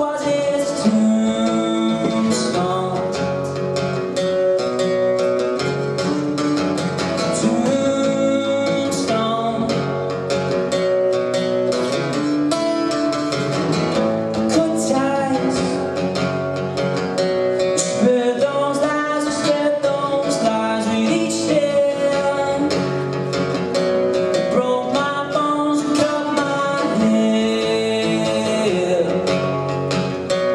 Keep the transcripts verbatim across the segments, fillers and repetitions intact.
was his tombstone. Tombstone. Cut ties. Spread those lies, spread those lies with each day. Broke my bones and cut my hair.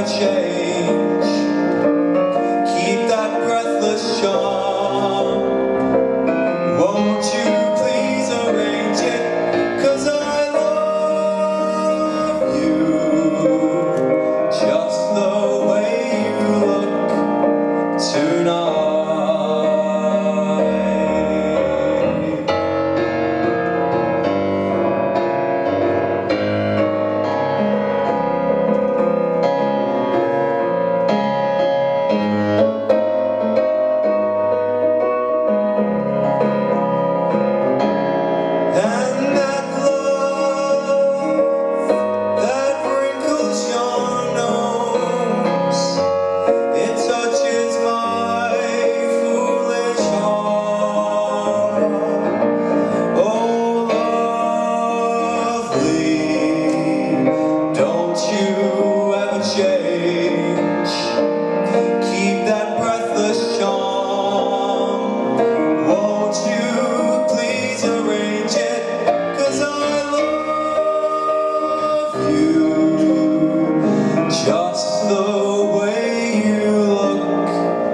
ever change. Keep that breathless charm. Won't you please arrange it? 'Cause I love you just the way you look tonight. Change. Keep that breathless charm. Won't you please arrange it? 'Cause I love you just the way you look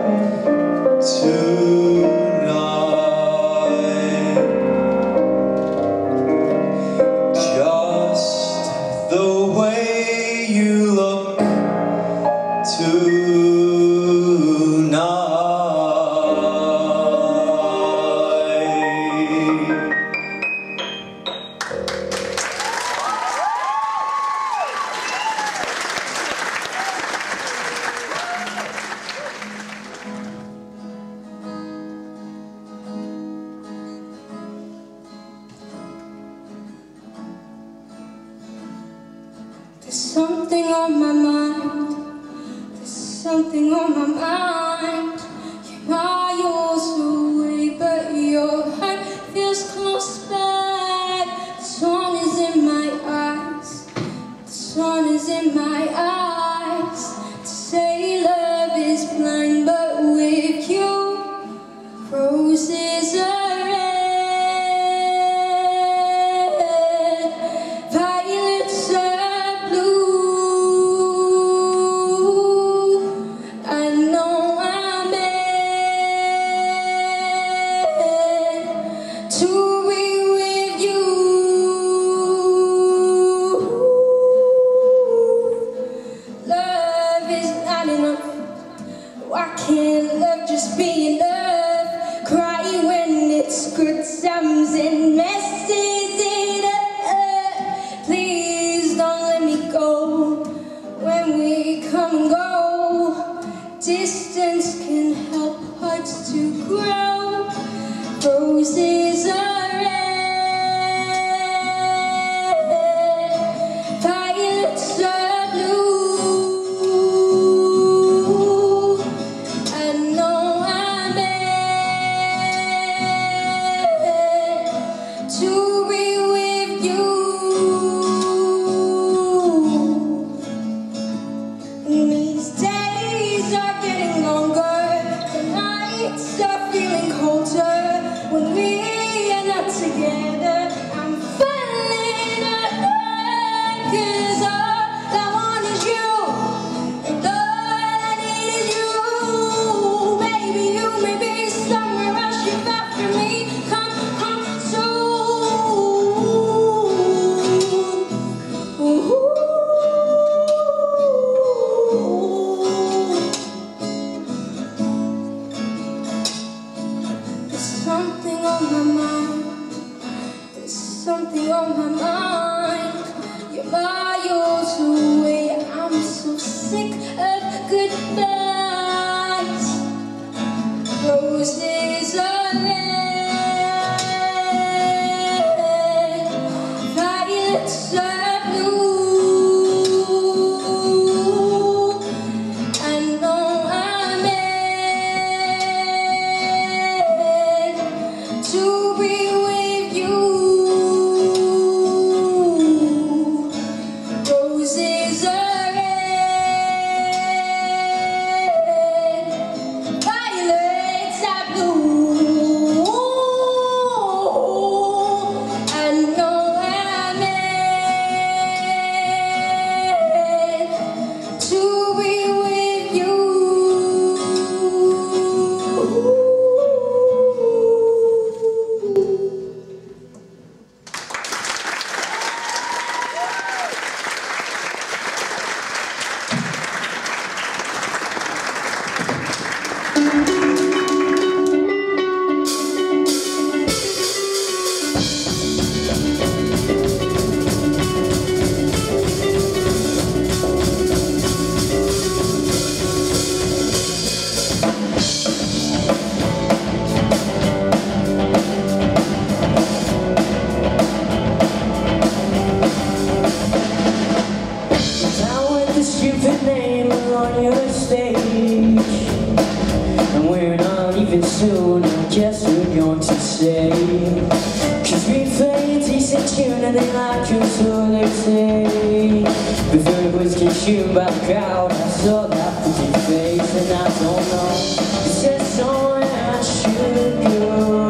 tonight. Just the way you look tonight. There's something on my mind. There's something on my mind. You're miles away, but your heart feels close by. The sun is in my eyes. The sun is in my eyes. To say love is blind, but with you, roses are why can't love just be enough? Cry when it's good times and messes it up. Please don't let me go. When we come and go, distance can help hearts to grow. Roses are red, violets are blue. When we are not the name on your stage, and we're not even soon, I guess we're going to say, cause we play a decent tune and they like us, so they say. Before it was consumed by the crowd, I saw that pretty face, and I don't know, is there somewhere I should go?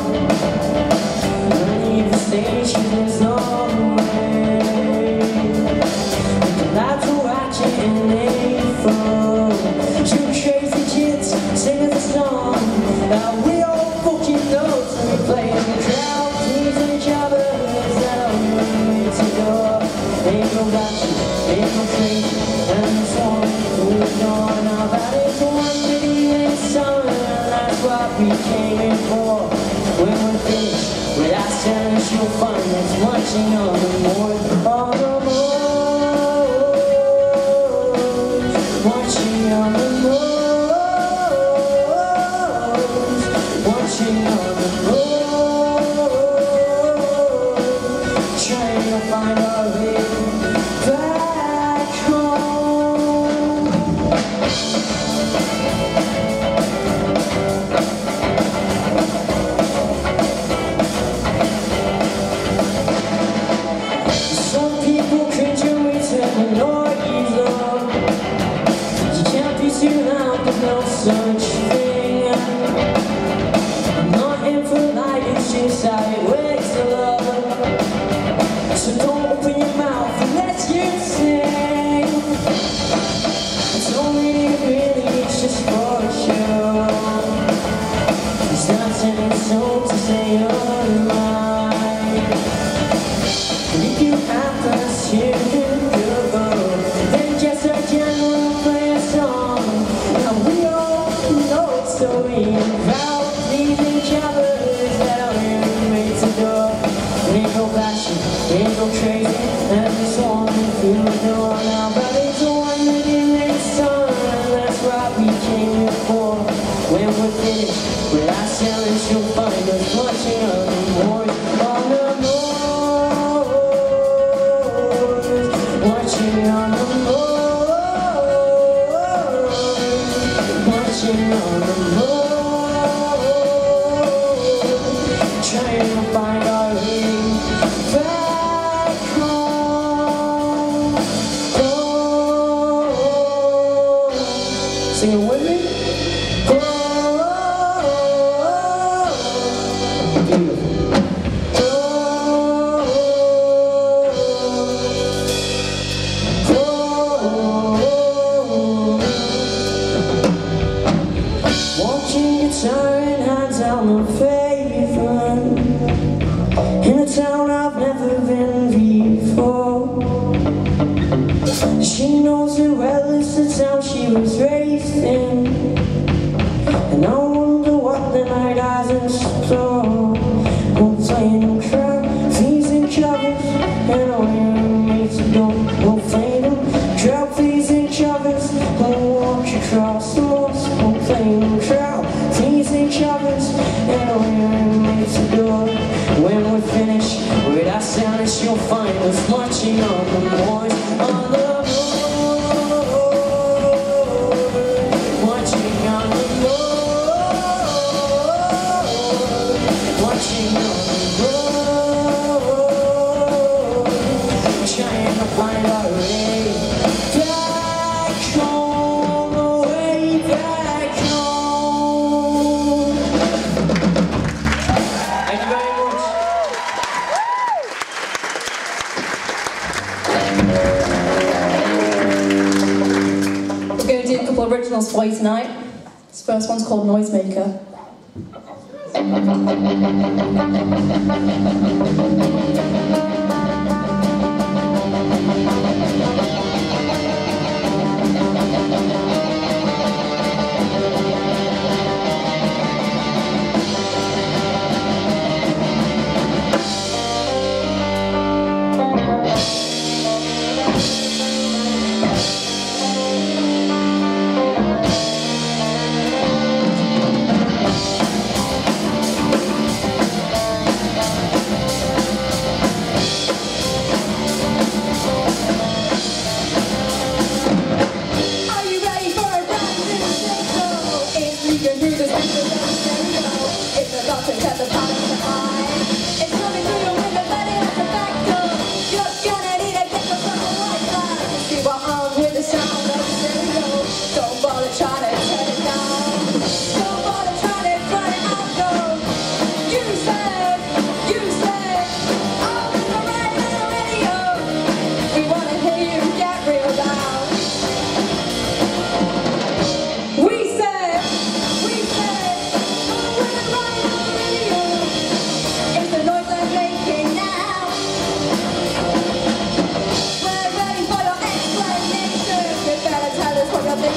Running the station is all the way, and the lights are watching and they fall. Two crazy kids singing the song that we all fucking know, so we play in the crowd, teasing each other, is that all we need to go? Ain't no gotcha, ain't no crazy, and the song moves on. Now that is the one video in summer, and that's what we came in for. When we're finished with our service, you'll find us watching on the moors, on the moors, watching on the moors, watching on the moors, trying to find our way back home. Some people cringe when we tell the noise up. You can't be too loud, there's no such thing. I'm not in for light, it's just how it wakes the love. So don't open your mouth and let's get sing. Don't read it really, it's just for a show. It's not telling soul to say you're mine. And if you have us here to go, then just a general play a song. And we all know it's so we about leaving each other, is that we're made to go. Ain't no passion, ain't no crazy, and this one you know now, but it's the one that you made song, and that's what we came here for. When we're finished with our service, you'll find us watching on the moors, on the moors, watching on the moors, watching on the moors, trying to find our way back home. Oh, sing it with me. Walking guitar in hands, I'm a favorite in a town I've never been before. She knows it well, it's the town she was raised in, and I wonder what the night has in store. We'll play them crowd, pleasing covers, and all your mates don't. We'll play them crowd, pleasing covers, we'll walk across the moors. We'll play them crowd, pleasing covers, and all your mates adore. When we're finished with our silence, you'll find us marching on the moors, on the find our way back home, way back home. Thank you very much. We're going to do a couple of originals for you tonight. This first one's called Noisemaker.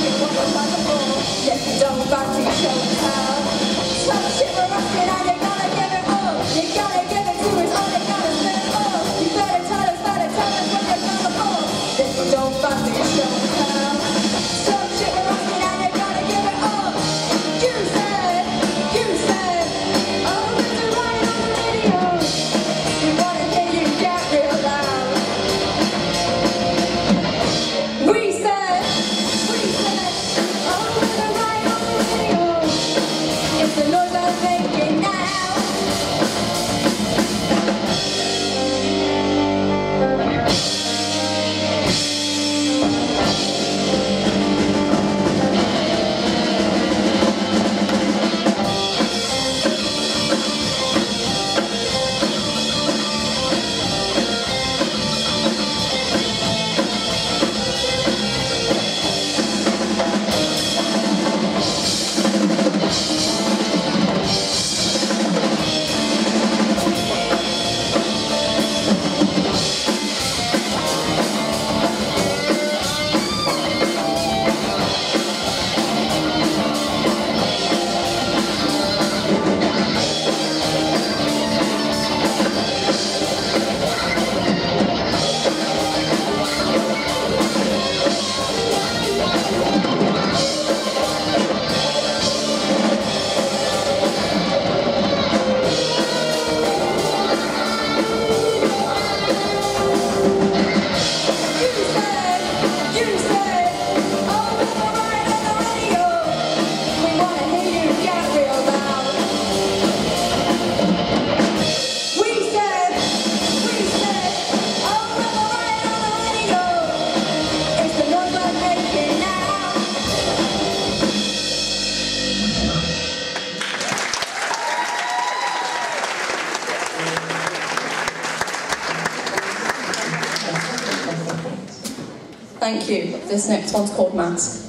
Thank you. This next one's called Mask.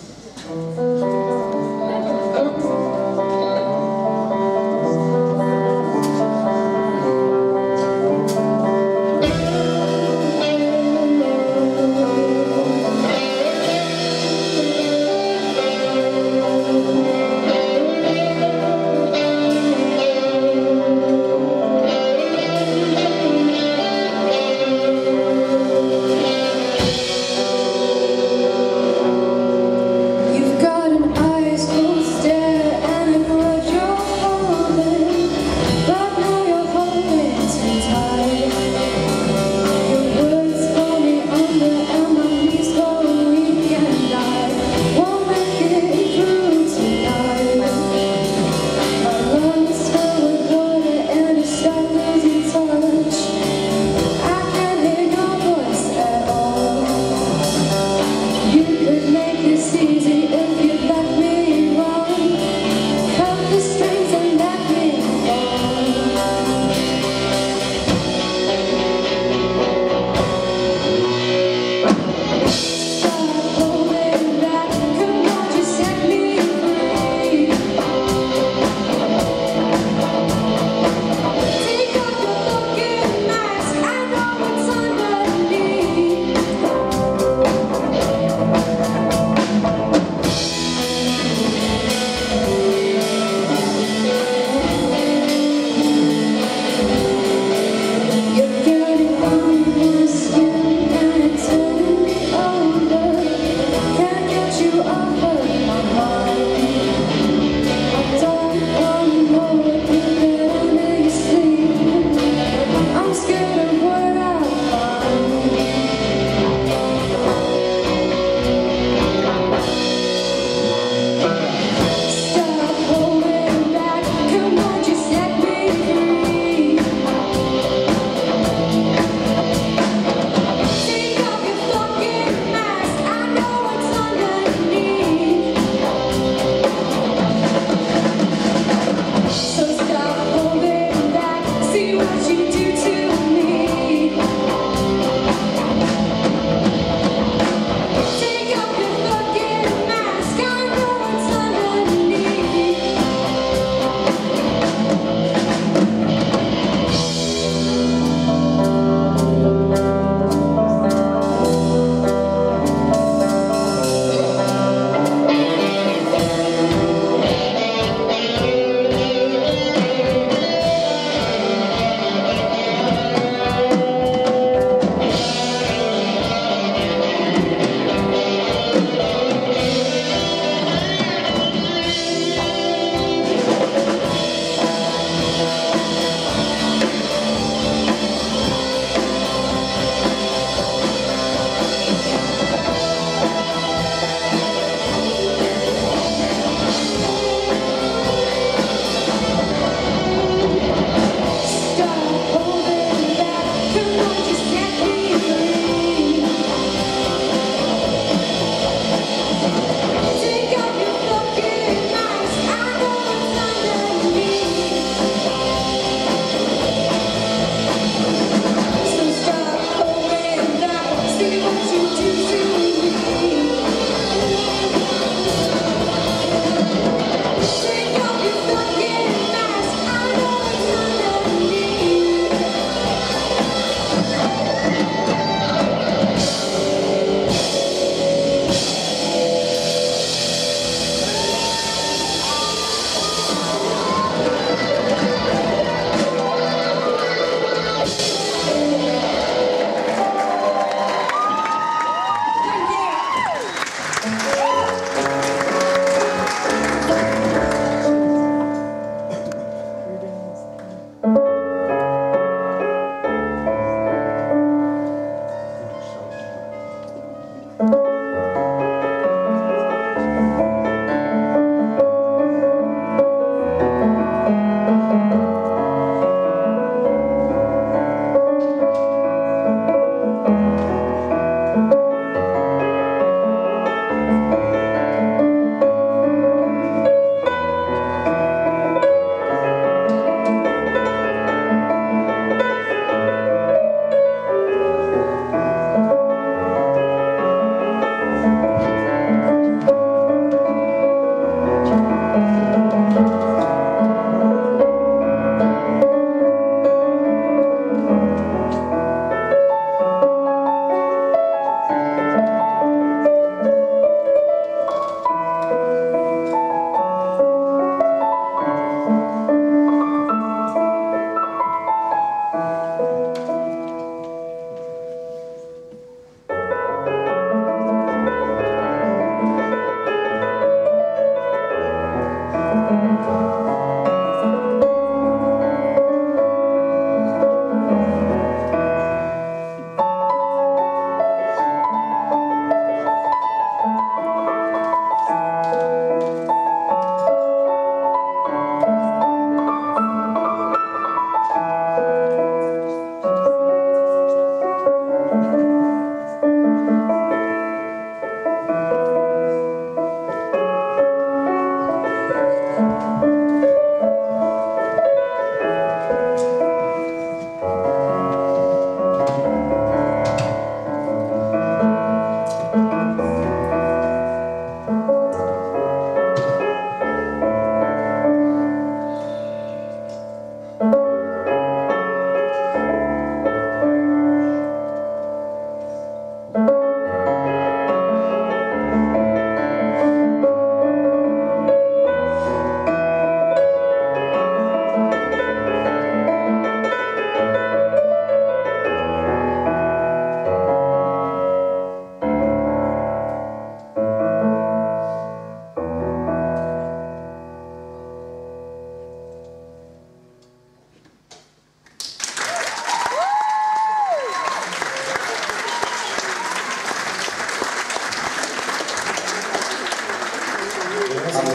You've got an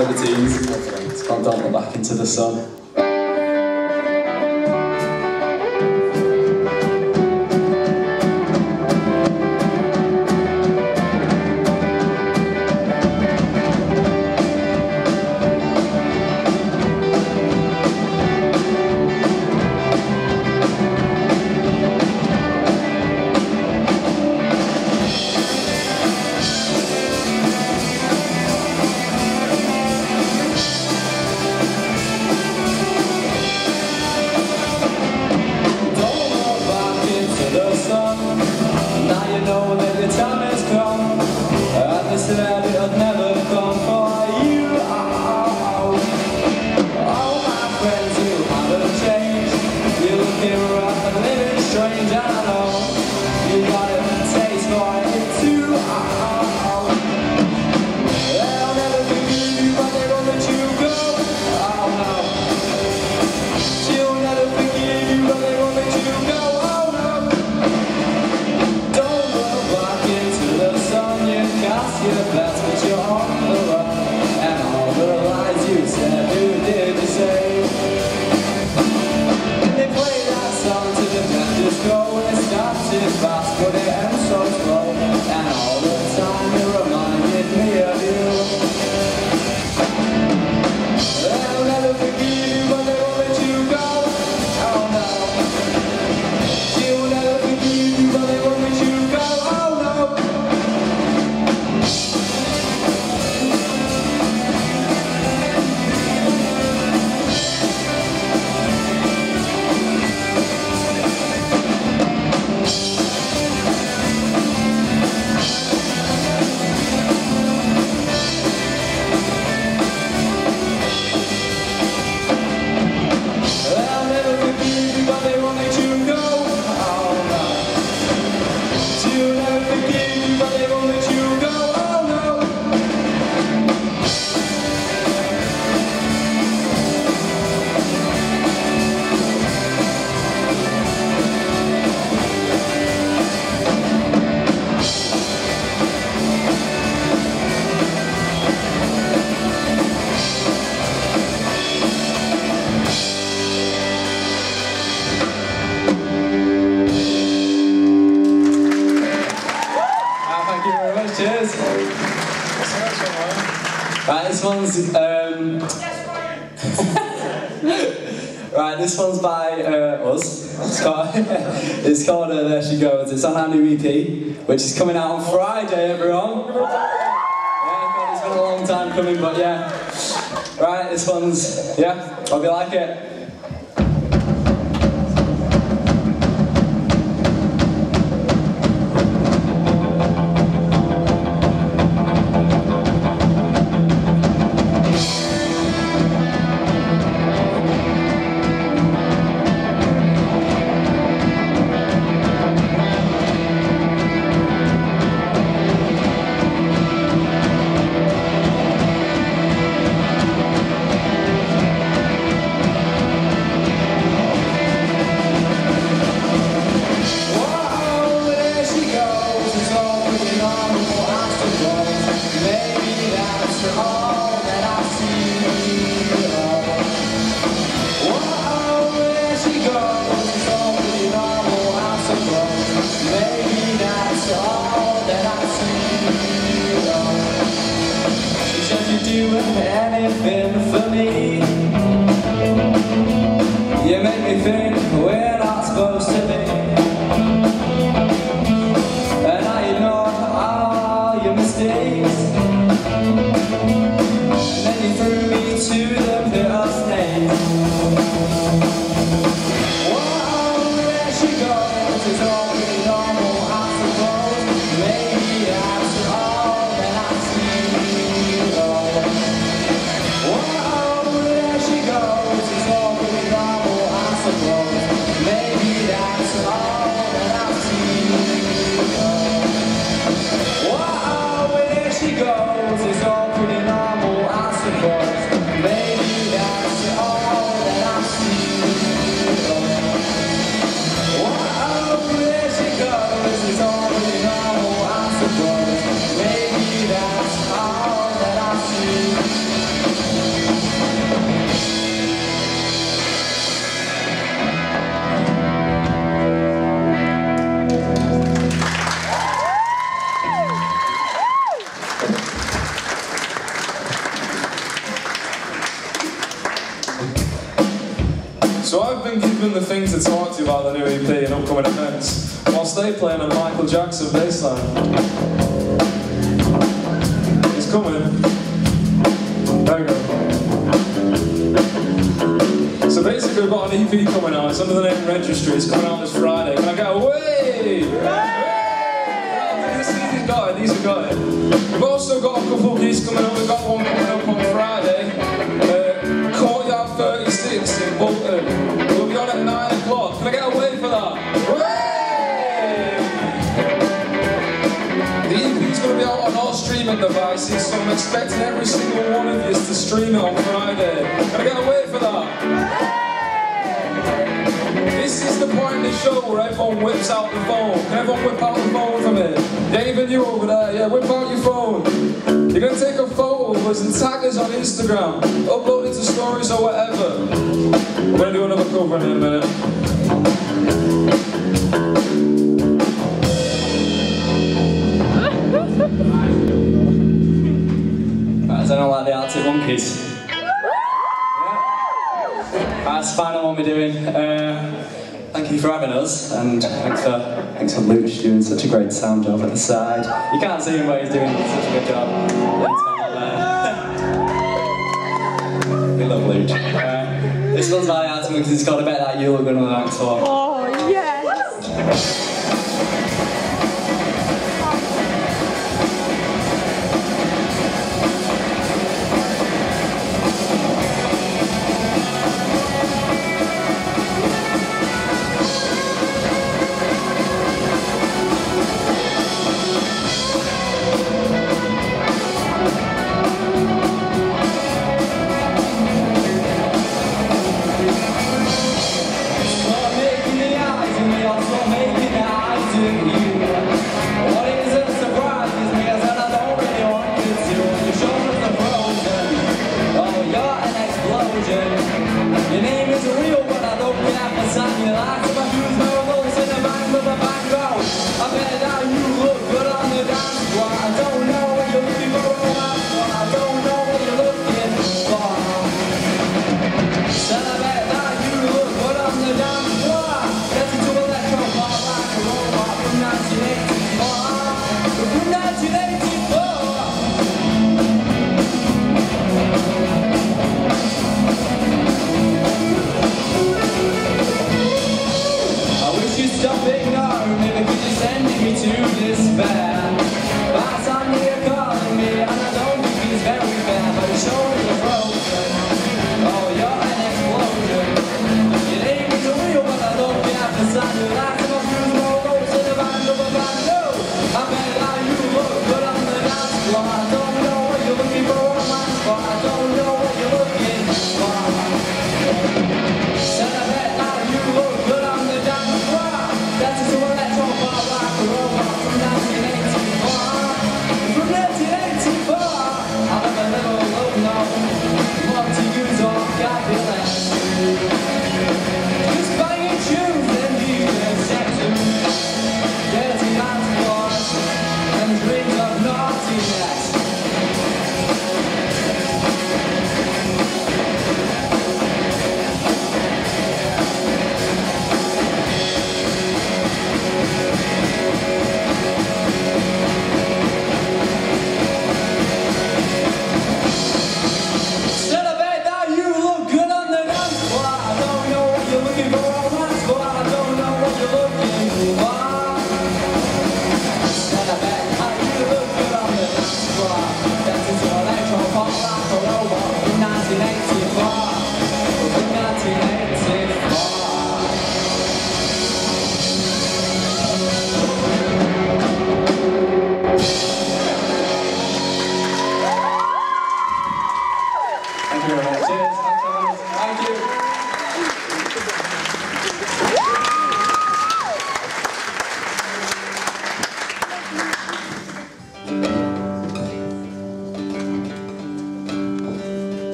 for the teens. It's called Don't Look Back Into the Sun. Right, this one's um, right. This one's by uh, us. It's called, it's called uh, There She Goes. It's on our new E P, which is coming out on Friday. Everyone. Yeah, God, it's been a long time coming, but yeah. Right, this one's yeah. Hope you like it. Anything for me. You make me think we're not supposed to be, and I ignore all your mistakes, and then you threw me to the pit of snakes. Whoa, there she goes. It's all pretty normal, I suppose. Maybe that's all that I see. Whoa, there she goes. It's all pretty normal, I suppose. Maybe that's all that I see. Whoa, there she goes. It's all pretty normal, I suppose. Maybe that's all that I see. Whoa, there she goes. It's all pretty normal, I suppose. Maybe that's all that I see. So I've been given the thing to talk to you about the new E P and upcoming events, whilst they play on a Michael Jackson bassline. It's coming. There we go. So basically we've got an E P coming out, it's under the name Registry, it's coming out this Friday. Can I get away? These got it, these have got it. We've also got a couple of gigs coming up, we've got one coming up on Friday. Uh, Courtyard thirty-six in Bolton. We'll be on at nine o'clock. Can I get away for that? Hooray! The E P's going to be out on all streaming devices, so I'm expecting every single one of you to stream it on Friday. Can I get away for that? This is the point in the show where everyone whips out the phone. Can everyone whip out the phone for me? Yeah, even you over there, yeah, whip out your phone. You're going to take a photo of us and tag us on Instagram, upload it to stories or whatever. We're going to do another cover in a minute. Right, does anyone like the Arctic Monkeys? That's the final one we're doing. Uh, thank you for having us, and thanks for thanks for Luch doing such a great sound job at the side. You can't see him, but he's doing such a good job. We love Luch. Uh, this one's by Arctic Monkeys. It's got a bit like You Look Good on the Dance Floor. Oh yes! Make you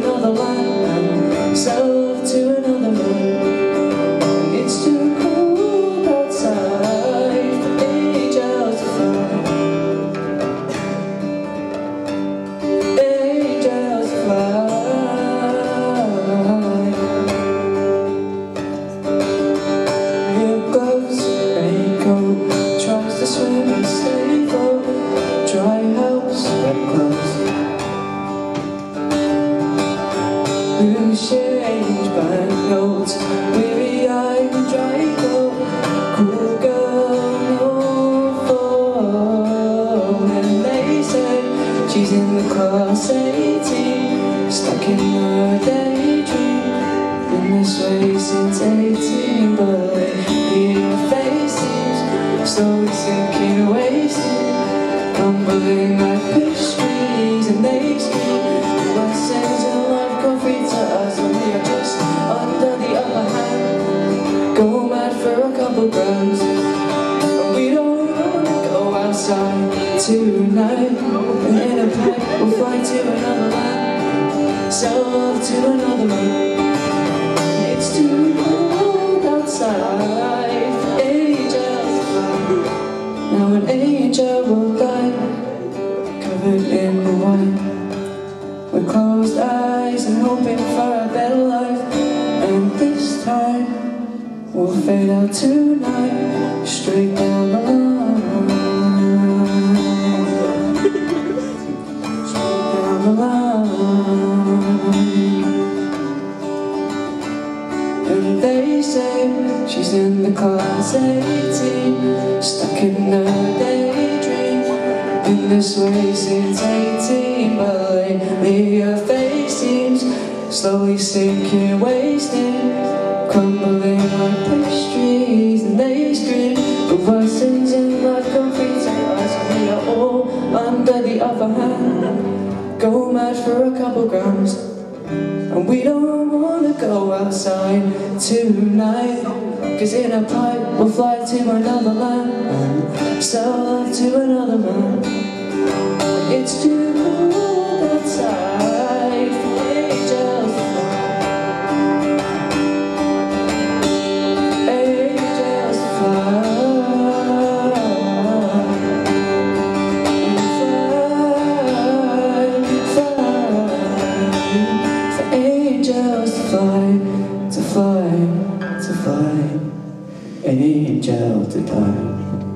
another land, sell love to another man. It's too cold outside for angels to fly. Angels fly. Here goes raincoat, tries to swim and stay afloat. Dry helps when close. Blue change banknotes, weary-eyed and dry coat. Cool girl, no phone. And they say she's in the class eighteen, stuck in her daydream. Been this way since eighteen, but lately her face seems slowly sinking, wasting, crumbling like pastries. And they scream, what sense in life come free to us when we are just under the upper hand? Go mad for a couple grams, and we don't wanna go outside tonight. And in a pipe we'll fly to another land, sell love to another man. It's too cold outside for angels to fly. Now an angel will die, covered in white, with closed eyes and hoping for a better life. And this time we'll fade out tonight, straight down the line, straight down the line. And they say she's in the class eighteen, stuck in her daydream. Been this way since eighteen, but lately her face seems slowly sinking, wasting, crumbling like pastries. And they scream, the worst things in life come free to us, and we are all under the upper hand. Go mad for a couple grams, and we don't wanna go outside tonight. Cause in a pipe we'll fly to another land, sell love to another man. It's too cold outside for angels to fly. Angels to fly. Fly, fly. For angels to fly, to fly, to fly. Angel to die.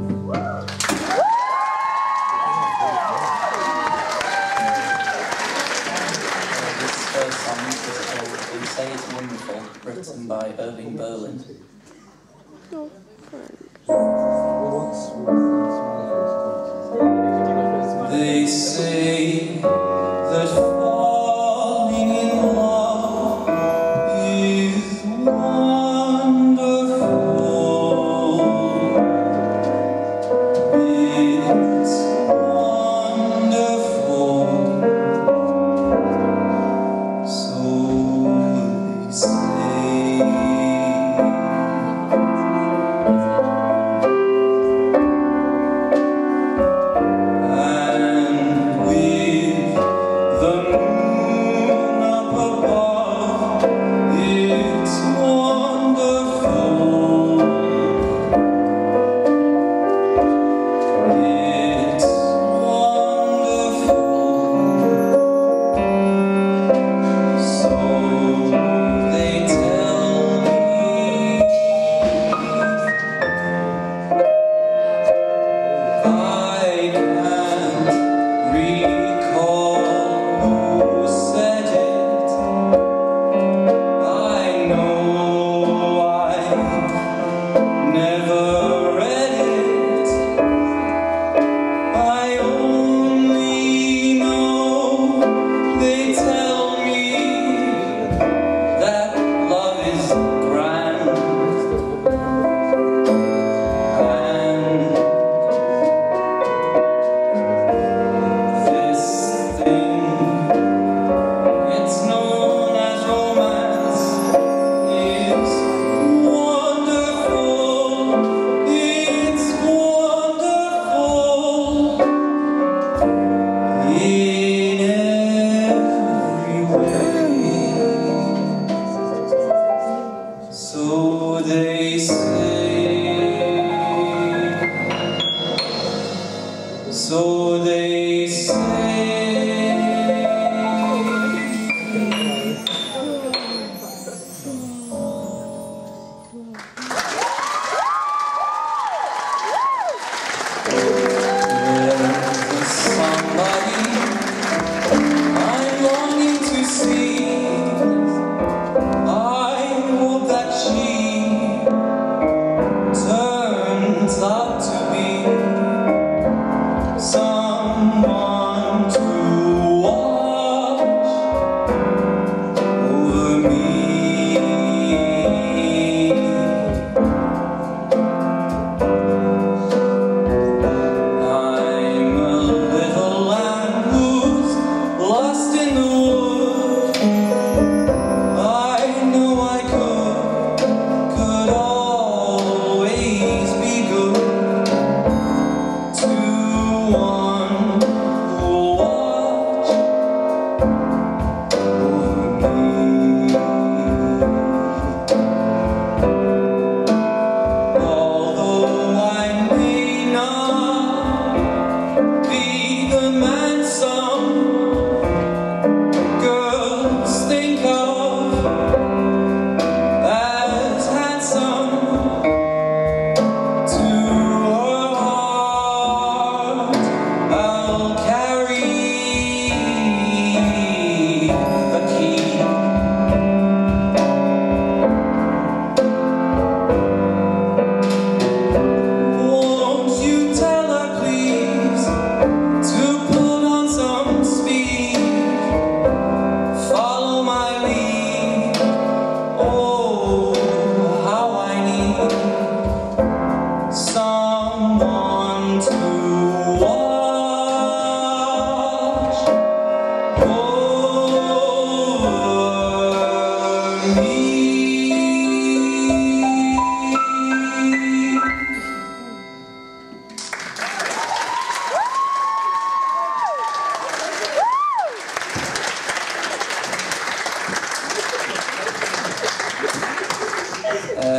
Say It's Wonderful, written by Irving Berlin. They say that falling in love is wonderful. It's wonderful. So say, and with the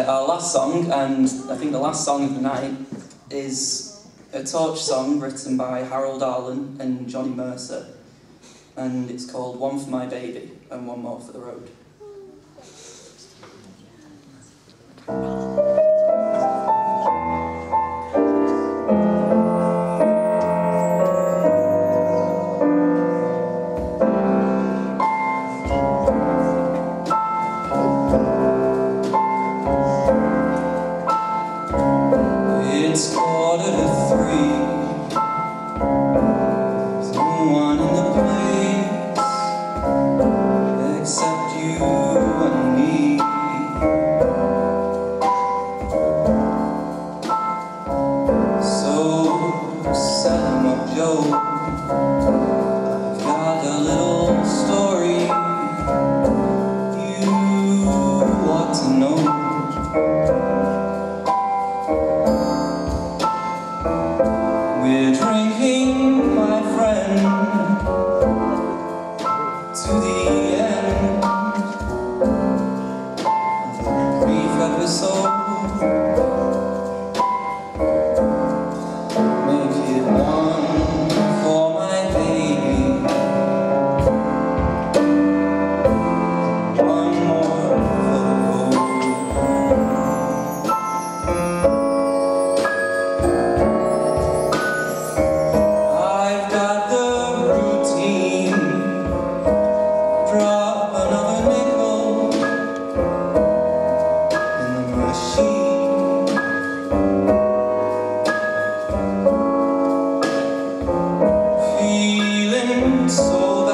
our last song, and I think the last song of the night, is a torch song written by Harold Arlen and Johnny Mercer, and it's called One for My Baby and One More for the Road. It's quarter to three. There's no one in the place except you and me. So set 'em up, Joe. I've got a little story you ought to know. We're drinking, my friend, to the end of a brief episode. Make it one for my baby, one more for the road. I've got the routine. Drop another nickel in the machine. Feeling so